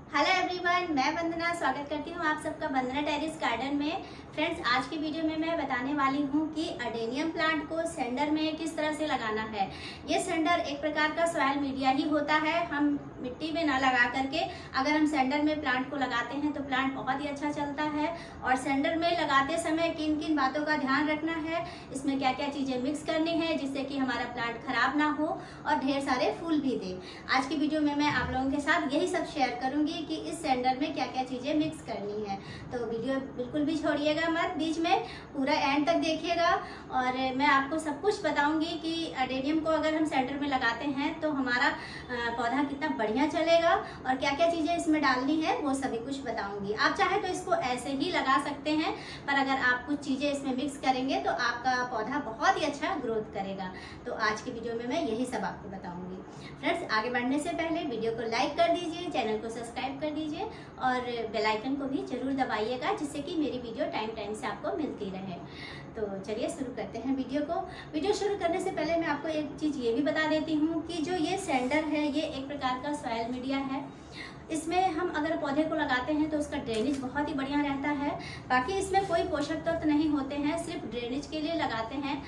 Hello everyone, मैं वंदना स्वागत करती हूँ आप सबका वंदना टेरेस गार्डन में। फ्रेंड्स, आज की वीडियो में मैं बताने वाली हूँ कि अडेनियम प्लांट को सेंडर में किस तरह से लगाना है। ये सेंडर एक प्रकार का सॉइल मीडिया ही होता है। हम मिट्टी में ना लगा करके अगर हम सेंडर में प्लांट को लगाते हैं तो प्लांट बहुत ही अच्छा चलता है। और सेंडर में लगाते समय किन किन बातों का ध्यान रखना है, इसमें क्या क्या चीज़ें मिक्स करनी है जिससे कि हमारा प्लांट खराब ना हो और ढेर सारे फूल भी दे। आज की वीडियो में मैं आप लोगों के साथ यही सब शेयर करूँगी कि इस सेंडर में क्या क्या चीजें मिक्स करनी है। तो वीडियो बिल्कुल भी छोड़िएगा मत, बीच में पूरा एंड तक देखिएगा और मैं आपको सब कुछ बताऊंगी कि अडेनियम को अगर हम सेंटर में लगाते हैं तो हमारा पौधा कितना बढ़िया चलेगा और क्या क्या चीजें इसमें डालनी है वो सभी कुछ बताऊंगी। आप चाहे तो इसको ऐसे ही लगा सकते हैं, पर अगर आप कुछ चीजें इसमें मिक्स करेंगे तो आपका पौधा बहुत ही अच्छा ग्रोथ करेगा। तो आज की वीडियो में मैं यही सब आपको बताऊंगी। फ्रेंड्स, आगे बढ़ने से पहले वीडियो को लाइक कर दीजिए, चैनल को सब्सक्राइब कर दीजिए और बेल आइकन को भी जरूर दबाइएगा जिससे कि मेरी वीडियो टाइम टाइम से आपको मिलती रहे। तो चलिए शुरू करते हैं वीडियो को। वीडियो शुरू करने से पहले मैं आपको एक चीज़ ये भी बता देती हूँ कि जो ये सेंडर है ये एक प्रकार का सॉइल मीडिया है। इसमें हम अगर पौधे को लगाते हैं तो उसका ड्रेनेज बहुत ही बढ़िया रहता है। बाकी इसमें कोई पोषक तत्व नहीं होते हैं, सिर्फ ड्रेनेज के लिए लगाते हैं।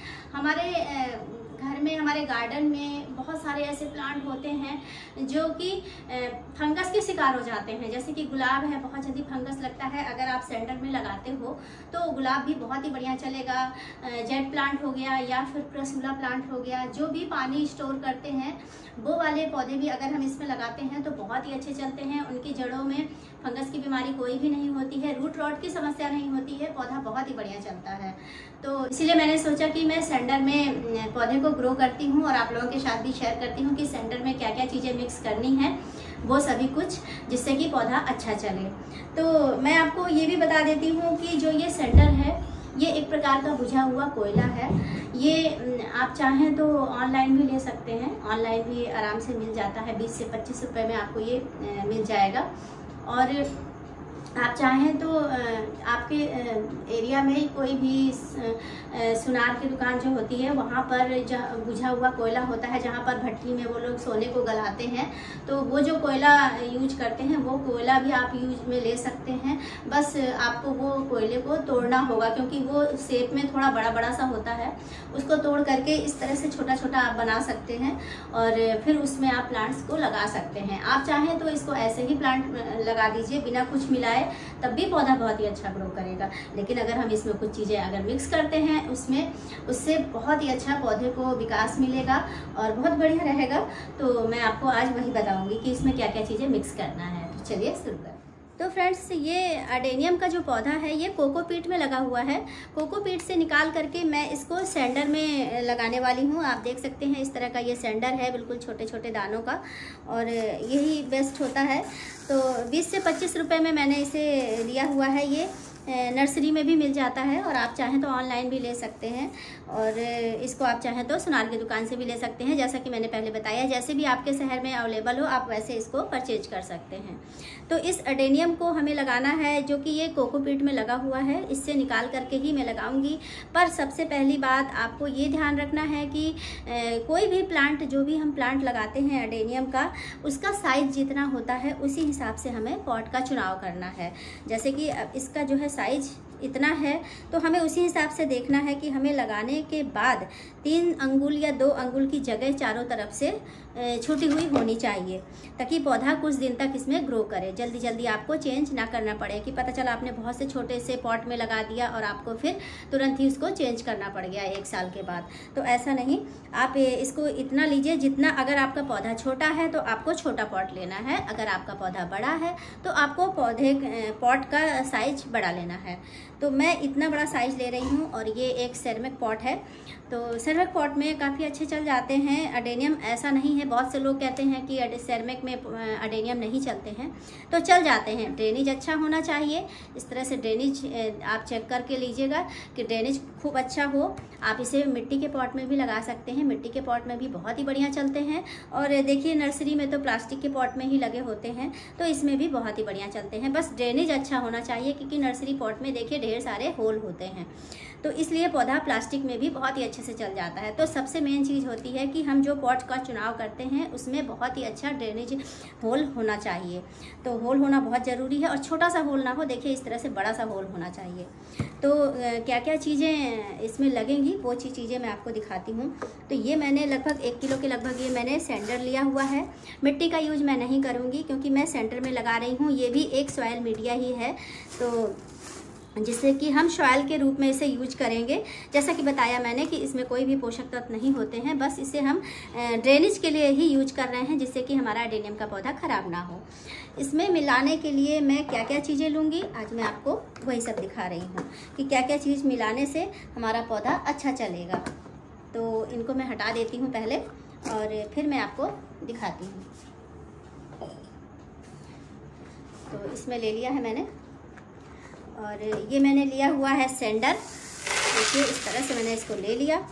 हमारे घर में, हमारे गार्डन में बहुत सारे ऐसे प्लांट होते हैं जो कि फंगस के शिकार हो जाते हैं। जैसे कि गुलाब है, बहुत जल्दी फंगस लगता है। अगर आप सेंटर में लगाते हो तो गुलाब भी बहुत ही बढ़िया चलेगा। जेट प्लांट हो गया या फिर प्रसूला प्लांट हो गया, जो भी पानी स्टोर करते हैं वो वाले पौधे भी अगर हम इसमें लगाते हैं तो बहुत ही अच्छे चलते हैं। उनकी जड़ों में फंगस की बीमारी कोई भी नहीं होती है, रूट रॉट की समस्या नहीं होती है, पौधा बहुत ही बढ़िया चलता है। तो इसीलिए मैंने सोचा कि मैं सेंटर में पौधे को ग्रो करती हूँ और आप लोगों के साथ भी शेयर करती हूँ कि सेंटर में क्या क्या चीज़ें मिक्स करनी है, वो सभी कुछ, जिससे कि पौधा अच्छा चले। तो मैं आपको ये भी बता देती हूँ कि जो ये सेंटर है ये एक प्रकार का बुझा हुआ कोयला है। ये आप चाहें तो ऑनलाइन भी ले सकते हैं, ऑनलाइन भी आराम से मिल जाता है। 20 से 25 रुपये में आपको ये मिल जाएगा। और आप चाहें तो आपके एरिया में कोई भी सुनार की दुकान जो होती है वहाँ पर बुझा हुआ कोयला होता है, जहाँ पर भट्टी में वो लोग सोने को गलाते हैं, तो वो जो कोयला यूज करते हैं वो कोयला भी आप यूज में ले सकते हैं। बस आपको वो कोयले को तोड़ना होगा, क्योंकि वो शेप में थोड़ा बड़ा बड़ा सा होता है। उसको तोड़ करके इस तरह से छोटा छोटा आप बना सकते हैं और फिर उसमें आप प्लांट्स को लगा सकते हैं। आप चाहें तो इसको ऐसे ही प्लांट लगा दीजिए बिना कुछ मिलाए, तब भी पौधा बहुत ही अच्छा ग्रो करेगा। लेकिन अगर हम इसमें कुछ चीज़ें अगर मिक्स करते हैं उसमें, उससे बहुत ही अच्छा पौधे को विकास मिलेगा और बहुत बढ़िया रहेगा। तो मैं आपको आज वही बताऊंगी कि इसमें क्या क्या चीज़ें मिक्स करना है। तो चलिए शुरू करते हैं। तो फ्रेंड्स, ये अडेनियम का जो पौधा है ये कोकोपीट में लगा हुआ है। कोकोपीट से निकाल करके मैं इसको सेंडर में लगाने वाली हूँ। आप देख सकते हैं इस तरह का ये सेंडर है, बिल्कुल छोटे छोटे दानों का, और यही बेस्ट होता है। तो 20 से 25 रुपये में मैंने इसे लिया हुआ है। ये नर्सरी में भी मिल जाता है और आप चाहें तो ऑनलाइन भी ले सकते हैं, और इसको आप चाहें तो सुनार की दुकान से भी ले सकते हैं। जैसा कि मैंने पहले बताया, जैसे भी आपके शहर में अवेलेबल हो आप वैसे इसको परचेज कर सकते हैं। तो इस अडेनियम को हमें लगाना है, जो कि ये कोकोपीट में लगा हुआ है, इससे निकाल करके ही मैं लगाऊंगी। पर सबसे पहली बात आपको ये ध्यान रखना है कि कोई भी प्लांट, जो भी हम प्लांट लगाते हैं अडेनियम का, उसका साइज जितना होता है उसी हिसाब से हमें पॉट का चुनाव करना है। जैसे कि इसका जो है साइज इतना है तो हमें उसी हिसाब से देखना है कि हमें लगाने के बाद 3 अंगुल या 2 अंगुल की जगह चारों तरफ से छूटी हुई होनी चाहिए, ताकि पौधा कुछ दिन तक इसमें ग्रो करे। जल्दी जल्दी आपको चेंज ना करना पड़े कि पता चला आपने बहुत से छोटे से पॉट में लगा दिया और आपको फिर तुरंत ही उसको चेंज करना पड़ गया 1 साल के बाद। तो ऐसा नहीं, आप इसको इतना लीजिए जितना, अगर आपका पौधा छोटा है तो आपको छोटा पॉट लेना है, अगर आपका पौधा बड़ा है तो आपको पॉट का साइज बड़ा लेना है। तो मैं इतना बड़ा साइज ले रही हूँ और ये एक सेरेमिक पॉट है। तो सेरेमिक पॉट में काफ़ी अच्छे चल जाते हैं अडेनियम। ऐसा नहीं है, बहुत से लोग कहते हैं कि सेरेमिक में अडेनियम नहीं चलते हैं, तो चल जाते हैं। ड्रेनेज अच्छा होना चाहिए। इस तरह से ड्रेनेज आप चेक करके लीजिएगा कि ड्रेनेज खूब अच्छा हो। आप इसे मिट्टी के पॉट में भी लगा सकते हैं, मिट्टी के पॉट में भी बहुत ही बढ़िया चलते हैं। और देखिए नर्सरी में तो प्लास्टिक के पॉट में ही लगे होते हैं, तो इसमें भी बहुत ही बढ़िया चलते हैं। बस ड्रेनेज अच्छा होना चाहिए, क्योंकि नर्सरी पॉट में देखिए ढेर सारे होल होते हैं, तो इसलिए पौधा प्लास्टिक में भी बहुत ही अच्छे से चल जाता है। तो सबसे मेन चीज़ होती है कि हम जो पॉट का चुनाव करते करते हैं उसमें बहुत ही अच्छा ड्रेनेज होल होना चाहिए। तो होल होना बहुत ज़रूरी है, और छोटा सा होल ना हो, देखिए इस तरह से बड़ा सा होल होना चाहिए। तो क्या क्या चीज़ें इसमें लगेंगी वो चीज़ें मैं आपको दिखाती हूँ। तो ये मैंने लगभग 1 किलो के लगभग ये मैंने सेंडर लिया हुआ है। मिट्टी का यूज मैं नहीं करूँगी क्योंकि मैं सेंटर में लगा रही हूँ। ये भी एक सॉयल मीडिया ही है, तो जिससे कि हम सॉयल के रूप में इसे यूज करेंगे। जैसा कि बताया मैंने कि इसमें कोई भी पोषक तत्व नहीं होते हैं, बस इसे हम ड्रेनेज के लिए ही यूज कर रहे हैं, जिससे कि हमारा एडेनियम का पौधा खराब ना हो। इसमें मिलाने के लिए मैं क्या क्या चीज़ें लूँगी, आज मैं आपको वही सब दिखा रही हूँ कि क्या क्या चीज़ मिलाने से हमारा पौधा अच्छा चलेगा। तो इनको मैं हटा देती हूँ पहले और फिर मैं आपको दिखाती हूँ। तो इसमें ले लिया है मैंने, और ये मैंने लिया हुआ है सेंडर। देखिए इस तरह से मैंने इसको ले लिया।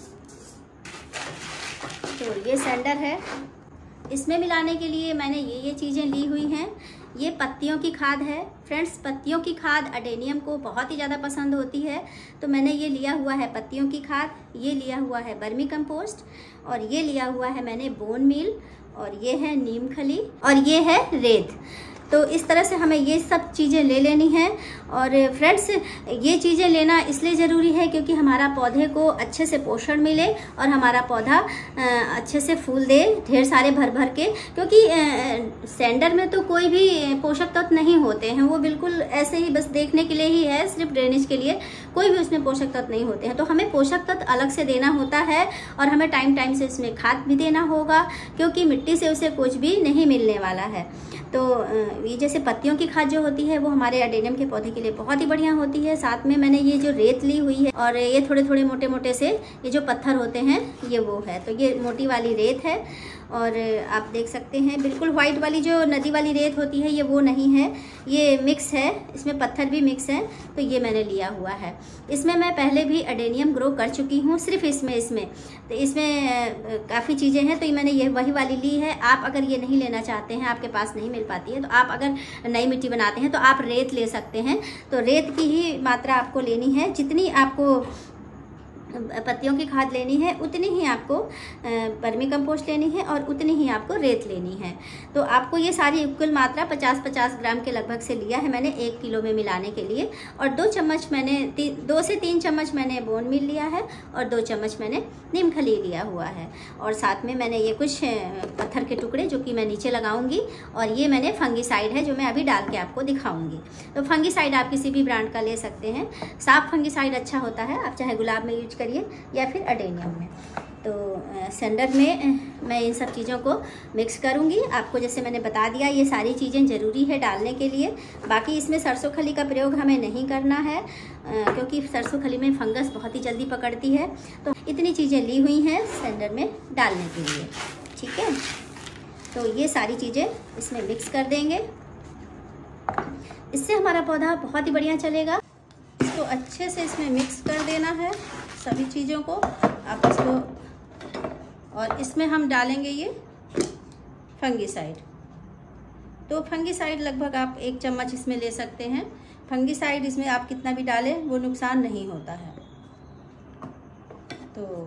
तो ये सेंडर है। इसमें मिलाने के लिए मैंने ये चीज़ें ली हुई हैं। ये पत्तियों की खाद है फ्रेंड्स। पत्तियों की खाद एडेनियम को बहुत ही ज़्यादा पसंद होती है, तो मैंने ये लिया हुआ है पत्तियों की खाद, ये लिया हुआ है वर्मी कंपोस्ट, और ये लिया हुआ है मैंने बोन मील, और ये है नीम खली, और ये है रेत। तो इस तरह से हमें ये सब चीज़ें ले लेनी है। और फ्रेंड्स ये चीज़ें लेना इसलिए ज़रूरी है क्योंकि हमारा पौधे को अच्छे से पोषण मिले और हमारा पौधा अच्छे से फूल दे, ढेर सारे भर भर के। क्योंकि सेंडर में तो कोई भी पोषक तत्व नहीं होते हैं, वो बिल्कुल ऐसे ही बस देखने के लिए ही है, सिर्फ ड्रेनेज के लिए। कोई भी उसमें पोषक तत्व नहीं होते हैं। तो हमें पोषक तत्व अलग से देना होता है, और हमें टाइम टाइम से इसमें खाद भी देना होगा, क्योंकि मिट्टी से उसे कुछ भी नहीं मिलने वाला है। तो ये जैसे पत्तियों की खाद जो होती है वो हमारे एडेनियम के पौधे के लिए बहुत ही बढ़िया होती है। साथ में मैंने ये जो रेत ली हुई है, और ये थोड़े थोड़े मोटे मोटे से ये जो पत्थर होते हैं ये वो है। तो ये मोटी वाली रेत है, और आप देख सकते हैं बिल्कुल वाइट वाली जो नदी वाली रेत होती है ये वो नहीं है, ये मिक्स है, इसमें पत्थर भी मिक्स है। तो ये मैंने लिया हुआ है। इसमें मैं पहले भी एडेनियम ग्रो कर चुकी हूँ, सिर्फ इसमें तो इसमें काफ़ी चीज़ें हैं। तो ये मैंने ये वही वाली ली है। आप अगर ये नहीं लेना चाहते हैं, आपके पास नहीं मिल पाती है, तो आप अगर नई मिट्टी बनाते हैं तो आप रेत ले सकते हैं। तो रेत की ही मात्रा आपको लेनी है, जितनी आपको पत्तियों की खाद लेनी है उतनी ही आपको वर्मी कंपोस्ट लेनी है, और उतनी ही आपको रेत लेनी है। तो आपको ये सारी कुल मात्रा 50-50 ग्राम के लगभग से लिया है मैंने 1 किलो में मिलाने के लिए। और 2 चम्मच मैंने 2 से 3 चम्मच मैंने बोन मील लिया है, और 2 चम्मच मैंने नीम खली लिया हुआ है। और साथ में मैंने ये कुछ पत्थर के टुकड़े जो कि मैं नीचे लगाऊंगी, और ये मैंने फंगीसाइड है जो मैं अभी डाल के आपको दिखाऊंगी। तो फंगीसाइड आप किसी भी ब्रांड का ले सकते हैं। साफ फंगीसाइड अच्छा होता है, आप चाहे गुलाब में यूज करिए या फिर एडेनियम में। तो सेंडर में मैं इन सब चीज़ों को मिक्स करूंगी। आपको जैसे मैंने बता दिया ये सारी चीज़ें ज़रूरी है डालने के लिए। बाकी इसमें सरसों खली का प्रयोग हमें नहीं करना है, क्योंकि सरसों खली में फंगस बहुत ही जल्दी पकड़ती है। तो इतनी चीज़ें ली हुई हैं सेंडर में डालने के लिए, ठीक है। तो ये सारी चीज़ें इसमें मिक्स कर देंगे, इससे हमारा पौधा बहुत ही बढ़िया चलेगा। इसको अच्छे से इसमें मिक्स कर देना है सभी चीज़ों को आपस को, और इसमें हम डालेंगे ये फंगीसाइड। तो फंगीसाइड लगभग आप 1 चम्मच इसमें ले सकते हैं। फंगीसाइड इसमें आप कितना भी डालें वो नुकसान नहीं होता है। तो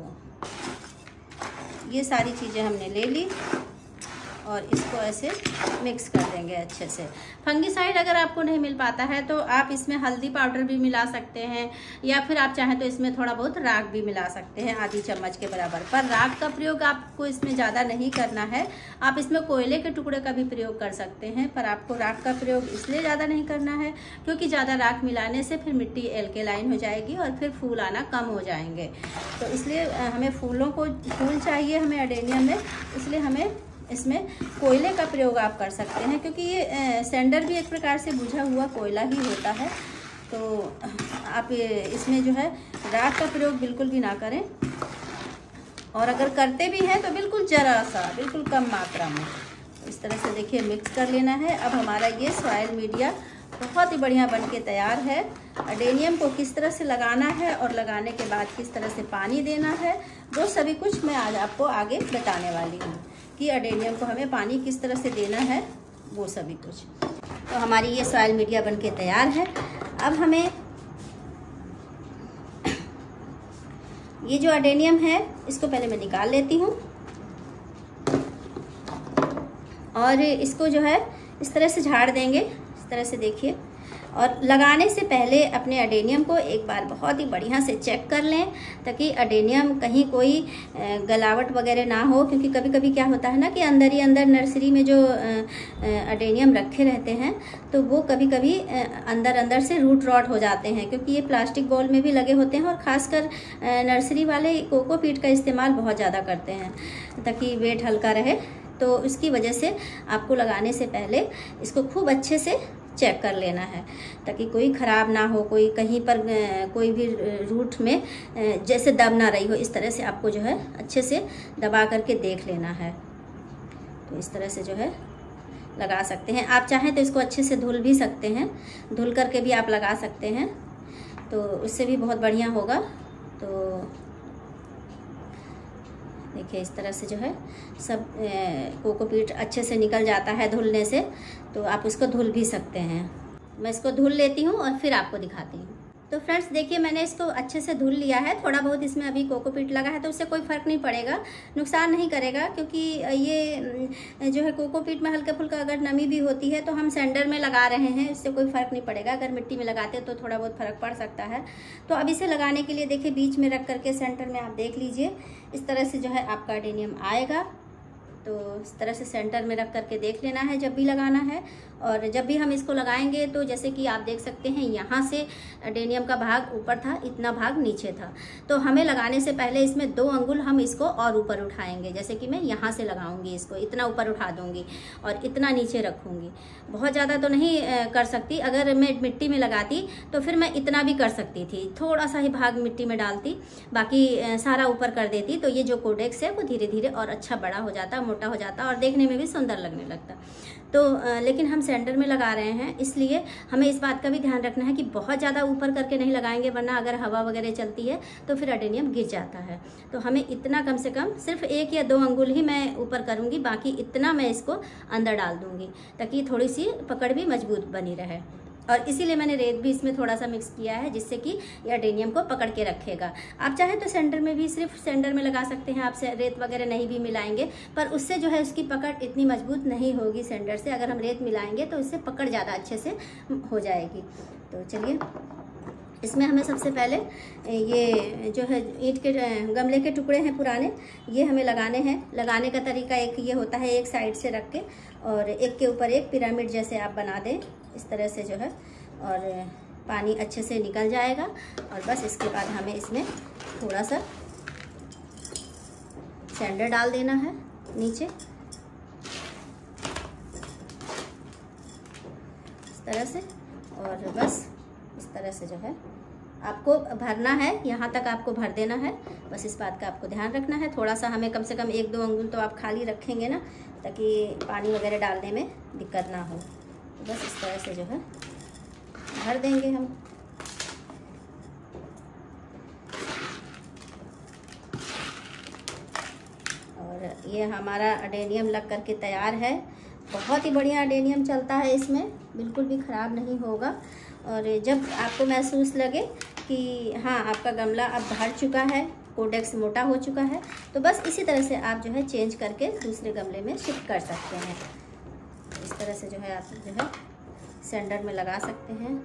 ये सारी चीज़ें हमने ले ली, और इसको ऐसे मिक्स कर देंगे अच्छे से। फंगीसाइड अगर आपको नहीं मिल पाता है तो आप इसमें हल्दी पाउडर भी मिला सकते हैं, या फिर आप चाहें तो इसमें थोड़ा बहुत राख भी मिला सकते हैं, आधी चम्मच के बराबर। पर राख का प्रयोग आपको इसमें ज़्यादा नहीं करना है। आप इसमें कोयले के टुकड़े का भी प्रयोग कर सकते हैं, पर आपको राख का प्रयोग इसलिए ज़्यादा नहीं करना है क्योंकि ज़्यादा राख मिलाने से फिर मिट्टी एल्केलाइन हो जाएगी और फिर फूल आना कम हो जाएंगे। तो इसलिए हमें फूल चाहिए हमें एडेनियम में, इसलिए हमें इसमें कोयले का प्रयोग आप कर सकते हैं, क्योंकि ये सेंडर भी एक प्रकार से बुझा हुआ कोयला ही होता है। तो आप इसमें जो है राख का प्रयोग बिल्कुल भी ना करें, और अगर करते भी हैं तो बिल्कुल ज़रा सा, बिल्कुल कम मात्रा में। इस तरह से देखिए मिक्स कर लेना है। अब हमारा ये सॉइल मीडिया बहुत ही बढ़िया बन के तैयार है। एडेनियम को किस तरह से लगाना है और लगाने के बाद किस तरह से पानी देना है, वो सभी कुछ मैं आज आपको आगे बताने वाली हूँ कि एडेनियम को हमें पानी किस तरह से देना है, वो सभी कुछ। तो हमारी ये सॉइल मीडिया बन के तैयार है। अब हमें ये जो एडेनियम है इसको पहले मैं निकाल लेती हूँ। और इसको जो है इस तरह से झाड़ देंगे, इस तरह से देखिए। और लगाने से पहले अपने अडेनियम को एक बार बहुत ही बढ़िया से चेक कर लें, ताकि अडेनियम कहीं कोई गलावट वगैरह ना हो, क्योंकि कभी कभी क्या होता है ना कि अंदर ही अंदर नर्सरी में जो अडेनियम रखे रहते हैं तो वो कभी कभी अंदर अंदर से रूट रॉट हो जाते हैं, क्योंकि ये प्लास्टिक बॉल में भी लगे होते हैं। और ख़ासकर नर्सरी वाले कोकोपीट का इस्तेमाल बहुत ज़्यादा करते हैं ताकि वेट हल्का रहे। तो उसकी वजह से आपको लगाने से पहले इसको खूब अच्छे से चेक कर लेना है, ताकि कोई ख़राब ना हो, कोई कहीं पर कोई भी रूट में जैसे दब ना रही हो। इस तरह से आपको जो है अच्छे से दबा करके देख लेना है। तो इस तरह से जो है लगा सकते हैं। आप चाहें तो इसको अच्छे से धुल भी सकते हैं, धुल करके भी आप लगा सकते हैं, तो उससे भी बहुत बढ़िया होगा। तो देखिए इस तरह से जो है सब कोकोपीट अच्छे से निकल जाता है धुलने से, तो आप इसको धुल भी सकते हैं। मैं इसको धुल लेती हूँ और फिर आपको दिखाती हूँ। तो फ्रेंड्स देखिए मैंने इसको अच्छे से धुल लिया है। थोड़ा बहुत इसमें अभी कोकोपीट लगा है तो उससे कोई फ़र्क नहीं पड़ेगा, नुकसान नहीं करेगा, क्योंकि ये जो है कोकोपीट में हल्का फुल्का अगर नमी भी होती है तो हम सेंडर में लगा रहे हैं, इससे कोई फ़र्क नहीं पड़ेगा। अगर मिट्टी में लगाते तो थोड़ा बहुत फ़र्क पड़ सकता है। तो अब इसे लगाने के लिए देखिए बीच में रख करके सेंटर में आप देख लीजिए, इस तरह से जो है आपका अडेनियम आएगा। तो इस तरह से सेंटर में रख करके देख लेना है जब भी लगाना है। और जब भी हम इसको लगाएंगे तो जैसे कि आप देख सकते हैं यहाँ से अडेनियम का भाग ऊपर था, इतना भाग नीचे था। तो हमें लगाने से पहले इसमें 2 अंगुल हम इसको और ऊपर उठाएंगे। जैसे कि मैं यहाँ से लगाऊंगी, इसको इतना ऊपर उठा दूंगी और इतना नीचे रखूंगी। बहुत ज़्यादा तो नहीं कर सकती। अगर मैं मिट्टी में लगाती तो फिर मैं इतना भी कर सकती थी, थोड़ा सा ही भाग मिट्टी में डालती, बाकी सारा ऊपर कर देती। तो ये जो कोडेक्स है वो धीरे धीरे और अच्छा बड़ा हो जाता, मोटा हो जाता और देखने में भी सुंदर लगने लगता। तो लेकिन हम सेंटर में लगा रहे हैं, इसलिए हमें इस बात का भी ध्यान रखना है कि बहुत ज़्यादा ऊपर करके नहीं लगाएंगे, वरना अगर हवा वगैरह चलती है तो फिर अडेनियम गिर जाता है। तो हमें इतना कम से कम सिर्फ 1 या 2 अंगुल ही मैं ऊपर करूँगी, बाकी इतना मैं इसको अंदर डाल दूँगी ताकि थोड़ी सी पकड़ भी मजबूत बनी रहे। और इसीलिए मैंने रेत भी इसमें थोड़ा सा मिक्स किया है, जिससे कि ये अडेनियम को पकड़ के रखेगा। आप चाहें तो सेंटर में भी, सिर्फ सेंटर में लगा सकते हैं, आप रेत वगैरह नहीं भी मिलाएंगे, पर उससे जो है उसकी पकड़ इतनी मजबूत नहीं होगी सेंटर से। अगर हम रेत मिलाएंगे तो इससे पकड़ ज़्यादा अच्छे से हो जाएगी। तो चलिए इसमें हमें सबसे पहले ये जो है ईंट के गमले के टुकड़े हैं पुराने, ये हमें लगाने हैं। लगाने का तरीका एक ये होता है, एक साइड से रख के और एक के ऊपर एक पिरामिड जैसे आप बना दें, इस तरह से जो है, और पानी अच्छे से निकल जाएगा। और बस इसके बाद हमें इसमें थोड़ा सा सैंडर डाल देना है नीचे, इस तरह से। और बस इस तरह से जो है आपको भरना है, यहाँ तक आपको भर देना है। बस इस बात का आपको ध्यान रखना है। थोड़ा सा हमें कम से कम 1-2 अंगुल तो आप खाली रखेंगे ना, ताकि पानी वगैरह डालने में दिक्कत ना हो। तो बस इस तरह से जो है भर देंगे हम। और ये हमारा अडेनियम लग करके तैयार है। बहुत ही बढ़िया अडेनियम चलता है इसमें, बिल्कुल भी ख़राब नहीं होगा। और जब आपको महसूस लगे कि हाँ आपका गमला अब भर चुका है, कोडेक्स मोटा हो चुका है, तो बस इसी तरह से आप जो है चेंज करके दूसरे गमले में शिफ्ट कर सकते हैं। इस तरह से जो है आप जो है सेंटर में लगा सकते हैं।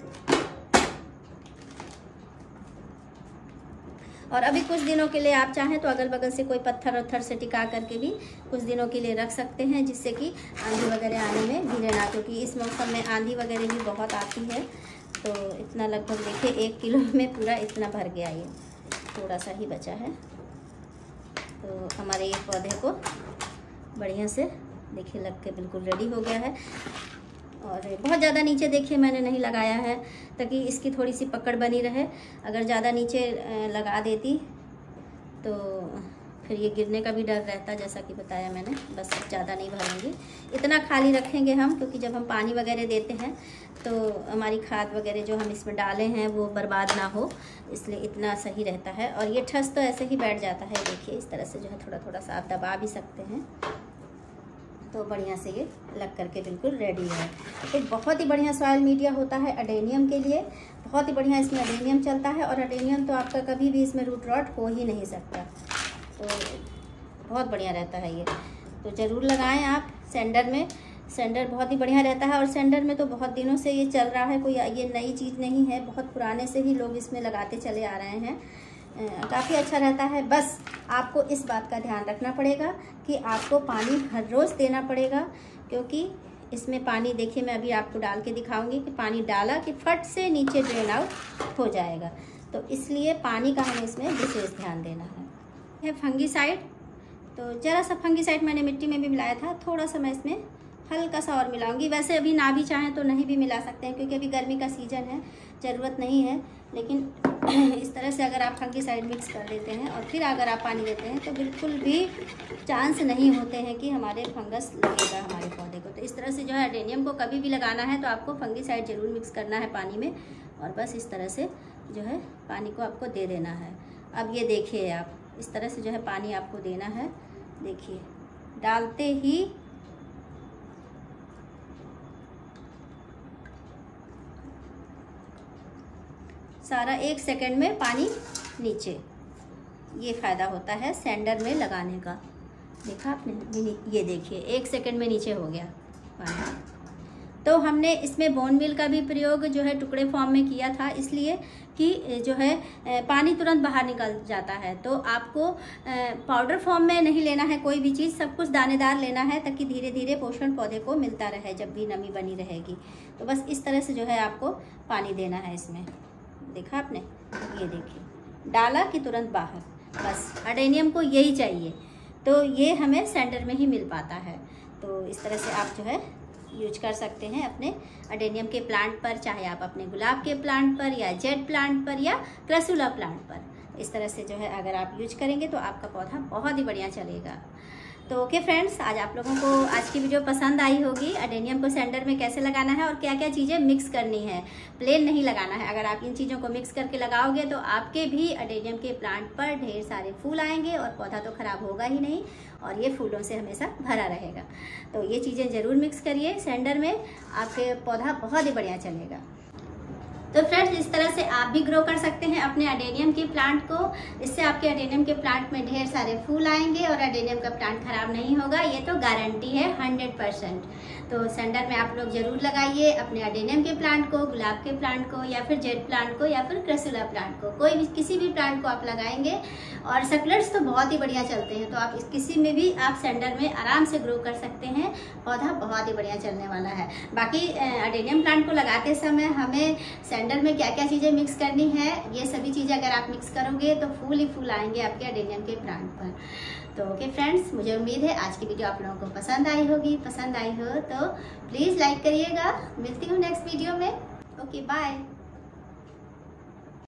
और अभी कुछ दिनों के लिए आप चाहें तो अगल बगल से कोई पत्थर वत्थर से टिका करके भी कुछ दिनों के लिए रख सकते हैं, जिससे कि आंधी वगैरह आने में गिरे ना, क्योंकि इस मौसम में आंधी वगैरह भी बहुत आती है। तो इतना लगभग देखिए 1 किलो में पूरा इतना भर गया, ये थोड़ा सा ही बचा है। तो हमारे ये पौधे को बढ़िया से देखिए लग के बिल्कुल रेडी हो गया है। और बहुत ज़्यादा नीचे देखिए मैंने नहीं लगाया है, ताकि इसकी थोड़ी सी पकड़ बनी रहे। अगर ज़्यादा नीचे लगा देती तो फिर ये गिरने का भी डर रहता, जैसा कि बताया मैंने। बस ज़्यादा नहीं भरूंगी, इतना खाली रखेंगे हम, क्योंकि जब हम पानी वगैरह देते हैं तो हमारी खाद वगैरह जो हम इसमें डाले हैं वो बर्बाद ना हो, इसलिए इतना सही रहता है। और ये ठस तो ऐसे ही बैठ जाता है, देखिए इस तरह से जो है थोड़ा थोड़ा सा आप दबा भी सकते हैं। तो बढ़िया से ये लग करके बिल्कुल रेडी है। एक बहुत ही बढ़िया सॉइल मीडिया होता है अडेनियम के लिए, बहुत ही बढ़िया इसमें अडेनियम चलता है। और अडेनियम तो आपका कभी भी इसमें रूट रॉट हो ही नहीं सकता, तो बहुत बढ़िया रहता है ये। तो ज़रूर लगाएं आप, सेंडर बहुत ही बढ़िया रहता है। और सेंडर में तो बहुत दिनों से ये चल रहा है, कोई ये नई चीज़ नहीं है, बहुत पुराने से ही लोग इसमें लगाते चले आ रहे हैं। काफ़ी अच्छा रहता है। बस आपको इस बात का ध्यान रखना पड़ेगा कि आपको पानी हर रोज़ देना पड़ेगा, क्योंकि इसमें पानी देखिए, मैं अभी आपको डाल के दिखाऊंगी कि पानी डाला कि फट से नीचे ड्रेन आउट हो जाएगा। तो इसलिए पानी का हमें इसमें विशेष ध्यान देना है। फंगीसाइड, तो ज़रा सा फंगीसाइड मैंने मिट्टी में भी मिलाया था, थोड़ा सा मैं इसमें हल्का सा और मिलाऊंगी। वैसे अभी ना भी चाहें तो नहीं भी मिला सकते हैं, क्योंकि अभी गर्मी का सीज़न है, ज़रूरत नहीं है। लेकिन इस तरह से अगर आप फंगीसाइड मिक्स कर देते हैं और फिर अगर आप पानी देते हैं तो बिल्कुल भी चांस नहीं होते हैं कि हमारे फंगस लगेगा हमारे पौधे को। तो इस तरह से जो है अडेनियम को कभी भी लगाना है तो आपको फंगीसाइड ज़रूर मिक्स करना है पानी में, और बस इस तरह से जो है पानी को आपको दे देना है। अब ये देखिए, आप इस तरह से जो है पानी आपको देना है। देखिए, डालते ही सारा 1 सेकंड में पानी नीचे, ये फ़ायदा होता है सेंडर में लगाने का। देखा आपने, ये देखिए 1 सेकंड में नीचे हो गया पानी। तो हमने इसमें बोन मील का भी प्रयोग जो है टुकड़े फॉर्म में किया था, इसलिए कि जो है पानी तुरंत बाहर निकल जाता है। तो आपको पाउडर फॉर्म में नहीं लेना है कोई भी चीज़, सब कुछ दानेदार लेना है, ताकि धीरे धीरे पोषण पौधे को मिलता रहे जब भी नमी बनी रहेगी। तो बस इस तरह से जो है आपको पानी देना है इसमें। देखा आपने, ये देखिए, डाला कि तुरंत बाहर, बस अडेनियम को यही चाहिए। तो ये हमें सेंटर में ही मिल पाता है। तो इस तरह से आप जो है यूज कर सकते हैं अपने अडेनियम के प्लांट पर, चाहे आप अपने गुलाब के प्लांट पर या जेड प्लांट पर या क्रसूला प्लांट पर। इस तरह से जो है अगर आप यूज करेंगे तो आपका पौधा बहुत ही बढ़िया चलेगा। तो ओके फ्रेंड्स, आज आप लोगों को आज की वीडियो पसंद आई होगी। अडेनियम को सेंटर में कैसे लगाना है और क्या क्या चीज़ें मिक्स करनी है, प्लेन नहीं लगाना है। अगर आप इन चीज़ों को मिक्स करके लगाओगे तो आपके भी अडेनियम के प्लांट पर ढेर सारे फूल आएंगे और पौधा तो खराब होगा ही नहीं, और ये फूलों से हमेशा भरा रहेगा। तो ये चीज़ें ज़रूर मिक्स करिए सेंटर में, आपके पौधा बहुत ही बढ़िया चलेगा। तो फ्रेंड्स, इस तरह से आप भी ग्रो कर सकते हैं अपने अडेनियम के प्लांट को। इससे आपके अडेनियम के प्लांट में ढेर सारे फूल आएंगे और अडेनियम का प्लांट खराब नहीं होगा, ये तो गारंटी है 100%। तो सेंटर में आप लोग जरूर लगाइए अपने अडेनियम के प्लांट को, गुलाब के प्लांट को, या फिर जेड प्लांट को, या फिर क्रसूला प्लांट को। कोई भी किसी भी प्लांट को आप लगाएंगे, और सक्लेट्स तो बहुत ही बढ़िया चलते हैं, तो आप किसी में भी आप सेंटर में आराम से ग्रो कर सकते हैं, पौधा बहुत ही बढ़िया चलने वाला है। बाकी अडेनियम प्लांट को लगाते समय हमें सेंटर में क्या क्या चीज़ें मिक्स करनी है, ये सभी चीज़ें अगर आप मिक्स करोगे तो फूल ही फूल आएंगे आपके अडेनियम के प्लांट पर। तो ओके फ्रेंड्स, मुझे उम्मीद है आज की वीडियो आप लोगों को पसंद आई होगी। पसंद आई हो तो प्लीज़ लाइक करिएगा। मिलती हूँ नेक्स्ट वीडियो में। Okay, bye.